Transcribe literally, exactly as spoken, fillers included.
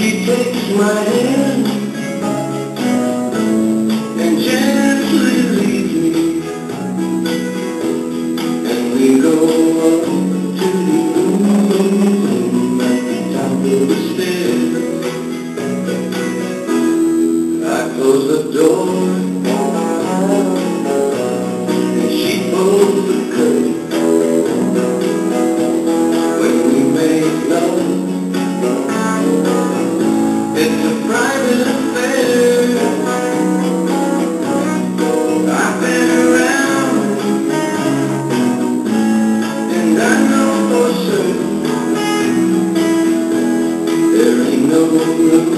She takes my hand and gently leads me, and we go up to the room at the top of the stairs. I close the door and she pulls the curtain. When we make love, it's a private affair. I've been around, and I know for certain there ain't no room